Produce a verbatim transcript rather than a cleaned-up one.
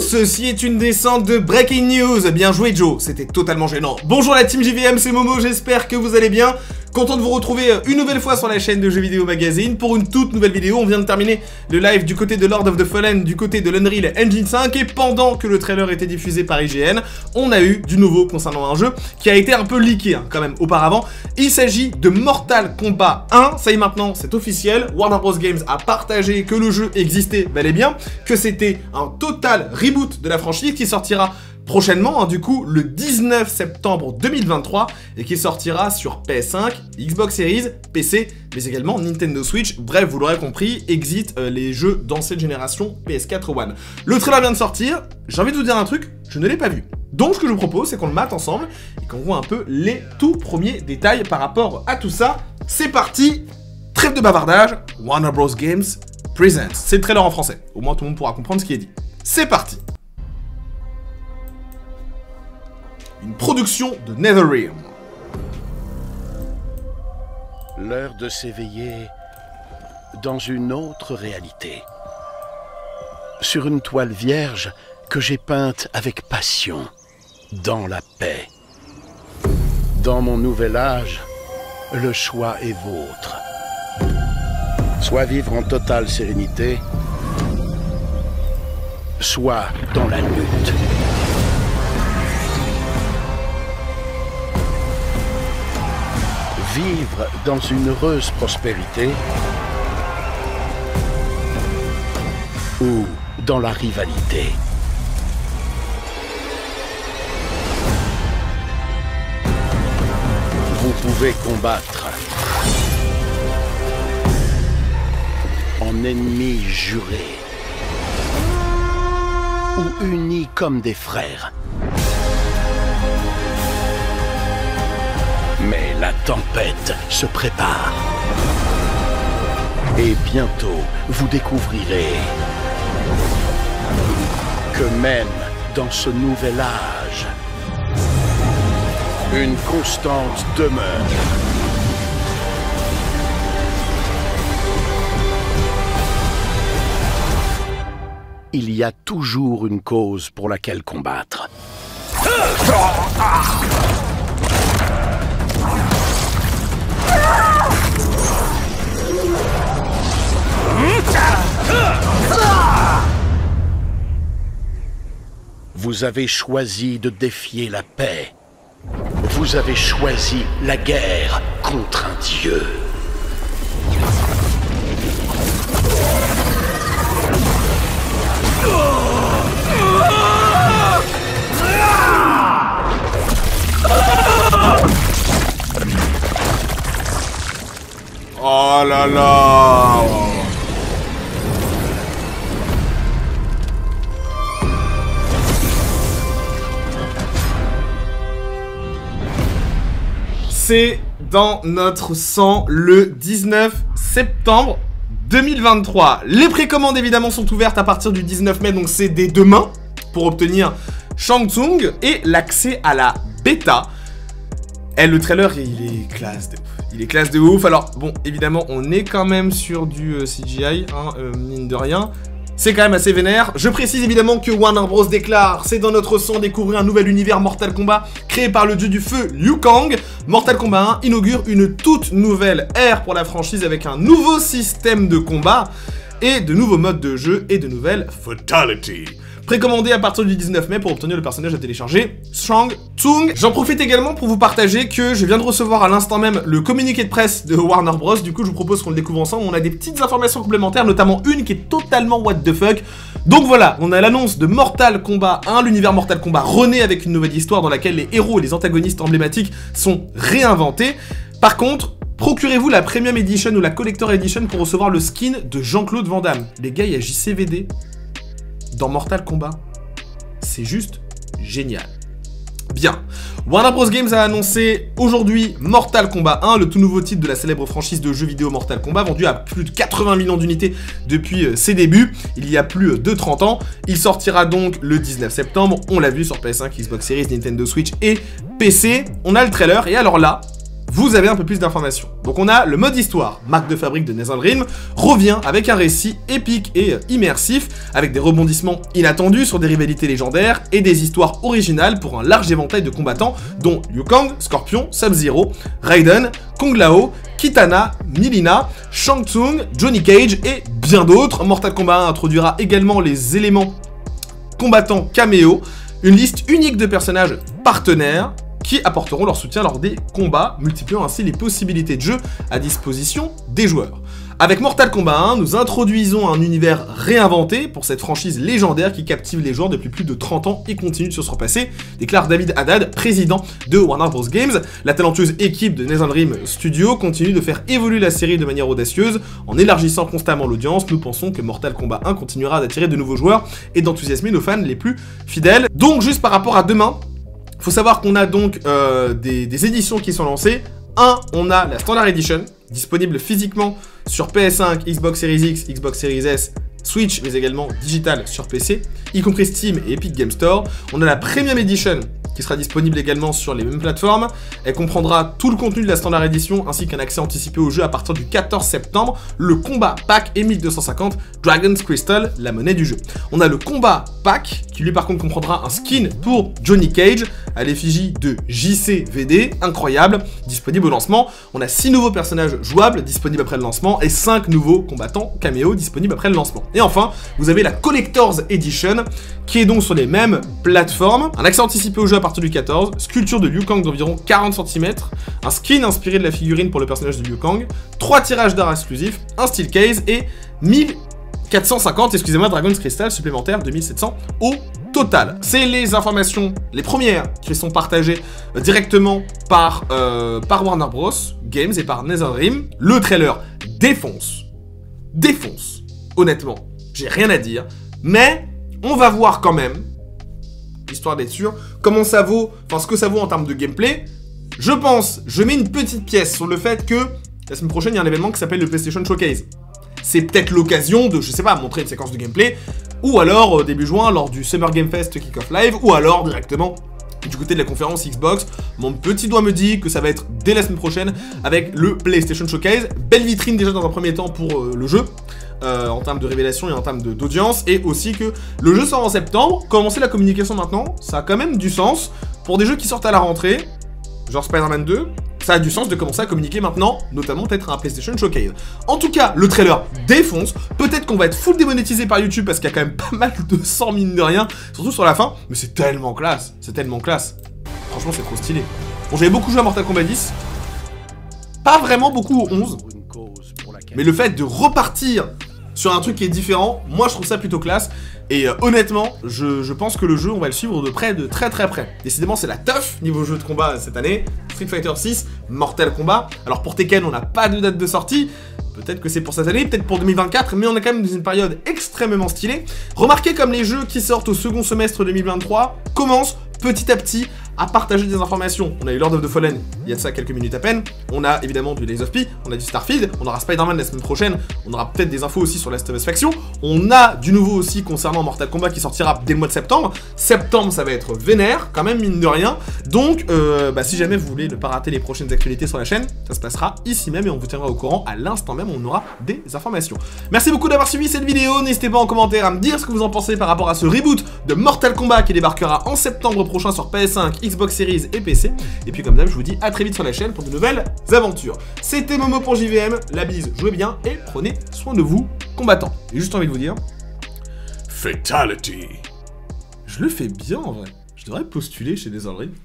ceci est une descente de Breaking News. Bien joué Joe, c'était totalement gênant. Bonjour la team J V M, c'est Momo, j'espère que vous allez bien. Content de vous retrouver une nouvelle fois sur la chaîne de Jeux Vidéo Magazine pour une toute nouvelle vidéo. On vient de terminer le live du côté de Lord of the Fallen, du côté de l'Unreal Engine cinq, et pendant que le trailer était diffusé par I G N, on a eu du nouveau concernant un jeu qui a été un peu leaké hein, quand même auparavant. Il s'agit de Mortal Kombat un, ça y est maintenant, c'est officiel. Warner Bros Games a partagé que le jeu existait bel et bien, que c'était un total reboot de la franchise qui sortira prochainement, hein, du coup, le dix-neuf septembre deux mille vingt-trois, et qui sortira sur P S cinq, Xbox Series, P C, mais également Nintendo Switch. Bref, vous l'aurez compris, exit euh, les jeux d'ancienne génération P S quatre One. Le trailer vient de sortir, j'ai envie de vous dire un truc, je ne l'ai pas vu. Donc ce que je vous propose, c'est qu'on le mate ensemble, et qu'on voit un peu les tout premiers détails par rapport à tout ça. C'est parti, trêve de bavardage, Warner Bros Games Presents. C'est le trailer en français, au moins tout le monde pourra comprendre ce qui est dit. C'est parti. Une production de NetherRealm. L'heure de s'éveiller dans une autre réalité. Sur une toile vierge que j'ai peinte avec passion, dans la paix. Dans mon nouvel âge, le choix est vôtre. Soit vivre en totale sérénité, soit dans la lutte. Vivre dans une heureuse prospérité ou dans la rivalité. Vous pouvez combattre en ennemis jurés ou unis comme des frères. Mais la tempête se prépare. Et bientôt, vous découvrirez que même dans ce nouvel âge, une constante demeure. Il y a toujours une cause pour laquelle combattre. Vous avez choisi de défier la paix. Vous avez choisi la guerre contre un dieu. Oh là là! C'est dans notre sang le dix-neuf septembre deux mille vingt-trois. Les précommandes évidemment sont ouvertes à partir du dix-neuf mai, donc c'est dès demain, pour obtenir Shang Tsung et l'accès à la bêta. Et le trailer, il est classe de ouf. Il est classe de ouf. Alors, bon, évidemment, on est quand même sur du euh, C G I, hein, euh, mine de rien. C'est quand même assez vénère. Je précise évidemment que Warner Bros déclare, c'est dans notre sang découvrir un nouvel univers Mortal Kombat créé par le dieu du feu Liu Kang. Mortal Kombat un inaugure une toute nouvelle ère pour la franchise avec un nouveau système de combat et de nouveaux modes de jeu et de nouvelles fatalities. Précommandé à partir du dix-neuf mai pour obtenir le personnage à télécharger, Shang Tsung. J'en profite également pour vous partager que je viens de recevoir à l'instant même le communiqué de presse de Warner Bros. Du coup, je vous propose qu'on le découvre ensemble. On a des petites informations complémentaires, notamment une qui est totalement what the fuck. Donc voilà, on a l'annonce de Mortal Kombat un, l'univers Mortal Kombat renaît avec une nouvelle histoire dans laquelle les héros et les antagonistes emblématiques sont réinventés. Par contre, procurez-vous la Premium Edition ou la Collector Edition pour recevoir le skin de Jean-Claude Van Damme. Les gars, il y a J C V D dans Mortal Kombat. C'est juste génial. Bien. Warner Bros Games a annoncé aujourd'hui Mortal Kombat un, le tout nouveau titre de la célèbre franchise de jeux vidéo Mortal Kombat, vendu à plus de quatre-vingts millions d'unités depuis euh, ses débuts, il y a plus de trente ans. Il sortira donc le dix-neuf septembre, on l'a vu sur P S cinq, Xbox Series, Nintendo Switch et P C. On a le trailer, et alors là, vous avez un peu plus d'informations. Donc on a le mode histoire, marque de fabrique de NetherRealm, revient avec un récit épique et immersif, avec des rebondissements inattendus sur des rivalités légendaires et des histoires originales pour un large éventail de combattants, dont Liu Kang, Scorpion, Sub-Zero, Raiden, Kung Lao, Kitana, Mileena, Shang Tsung, Johnny Cage et bien d'autres. Mortal Kombat un introduira également les éléments combattants caméo, une liste unique de personnages partenaires qui apporteront leur soutien lors des combats, multipliant ainsi les possibilités de jeu à disposition des joueurs. Avec Mortal Kombat un, nous introduisons un univers réinventé pour cette franchise légendaire qui captive les joueurs depuis plus de trente ans et continue de se surpasser, déclare David Haddad, président de Warner Bros. Games. La talentueuse équipe de NetherRealm Studios continue de faire évoluer la série de manière audacieuse, en élargissant constamment l'audience. Nous pensons que Mortal Kombat un continuera d'attirer de nouveaux joueurs et d'enthousiasmer nos fans les plus fidèles. Donc juste par rapport à demain, faut savoir qu'on a donc euh, des, des éditions qui sont lancées. Un, on a la Standard Edition, disponible physiquement sur P S cinq, Xbox Series X, Xbox Series S, Switch, mais également digital sur P C, y compris Steam et Epic Game Store. On a la Premium Edition, qui sera disponible également sur les mêmes plateformes. Elle comprendra tout le contenu de la Standard Edition, ainsi qu'un accès anticipé au jeu à partir du quatorze septembre, le Combat Pack et mille deux cent cinquante Dragon's Crystal, la monnaie du jeu. On a le Combat Pack, qui lui par contre comprendra un skin pour Johnny Cage, à l'effigie de J C V D, incroyable, disponible au lancement. On a six nouveaux personnages jouables, disponibles après le lancement, et cinq nouveaux combattants caméo, disponibles après le lancement. Et enfin, vous avez la Collector's Edition, qui est donc sur les mêmes plateformes, un accès anticipé au jeu à partir du quatorze, sculpture de Liu Kang d'environ quarante centimètres, un skin inspiré de la figurine pour le personnage de Liu Kang, trois tirages d'art exclusifs, un steel case et mille quatre cent cinquante, excusez-moi, Dragon's Crystal supplémentaires, deux mille sept cents au total. C'est les informations, les premières, qui sont partagées euh, directement par, euh, par Warner Bros. Games et par NetherRealm. Le trailer défonce. Défonce. Honnêtement, j'ai rien à dire. Mais on va voir quand même, histoire d'être sûr, comment ça vaut, enfin ce que ça vaut en termes de gameplay. Je pense, je mets une petite pièce sur le fait que la semaine prochaine, il y a un événement qui s'appelle le PlayStation Showcase. C'est peut-être l'occasion de, je sais pas, montrer une séquence de gameplay, ou alors euh, début juin, lors du Summer Game Fest Kick-Off Live, ou alors directement du côté de la conférence Xbox. Mon petit doigt me dit que ça va être dès la semaine prochaine avec le PlayStation Showcase. Belle vitrine déjà dans un premier temps pour euh, le jeu, euh, en termes de révélation et en termes d'audience, et aussi que le jeu sort en septembre. Commencer la communication maintenant, ça a quand même du sens. Pour des jeux qui sortent à la rentrée, genre Spider-Man deux, ça a du sens de commencer à communiquer maintenant, notamment peut-être à un PlayStation Showcase. En tout cas, le trailer défonce. Peut-être qu'on va être full démonétisé par YouTube parce qu'il y a quand même pas mal de sang mine de rien, surtout sur la fin, mais c'est tellement classe, c'est tellement classe. Franchement, c'est trop stylé. Bon, j'avais beaucoup joué à Mortal Kombat dix, pas vraiment beaucoup au onze, mais le fait de repartir sur un truc qui est différent, moi je trouve ça plutôt classe. Et euh, honnêtement, je, je pense que le jeu, on va le suivre de près, de très très près. Décidément, c'est la teuf niveau jeu de combat cette année. Street Fighter six, Mortal Kombat. Alors pour Tekken, on n'a pas de date de sortie. Peut-être que c'est pour cette année, peut-être pour deux mille vingt-quatre, mais on est quand même dans une période extrêmement stylée. Remarquez comme les jeux qui sortent au second semestre deux mille vingt-trois commencent petit à petit à partager des informations. On a eu Lord of the Fallen, il y a de ça quelques minutes à peine. On a évidemment du Lies of P, on a du Starfield, on aura Spider-Man la semaine prochaine, on aura peut-être des infos aussi sur Last of Us Faction. On a du nouveau aussi concernant Mortal Kombat qui sortira dès le mois de septembre. Septembre, ça va être vénère, quand même, mine de rien. Donc, euh, bah, si jamais vous voulez ne pas rater les prochaines actualités sur la chaîne, ça se passera ici même et on vous tiendra au courant à l'instant même, on aura des informations. Merci beaucoup d'avoir suivi cette vidéo, n'hésitez pas en commentaire à me dire ce que vous en pensez par rapport à ce reboot de Mortal Kombat qui débarquera en septembre prochain sur P S cinq, Xbox Series et P C. Et puis comme d'hab, je vous dis à très vite sur la chaîne pour de nouvelles aventures. C'était Momo pour J V M, la bise, jouez bien et prenez soin de vous, combattants. Et juste envie de vous dire... Fatality. Je le fais bien en vrai. Je devrais postuler chez NetherRealm.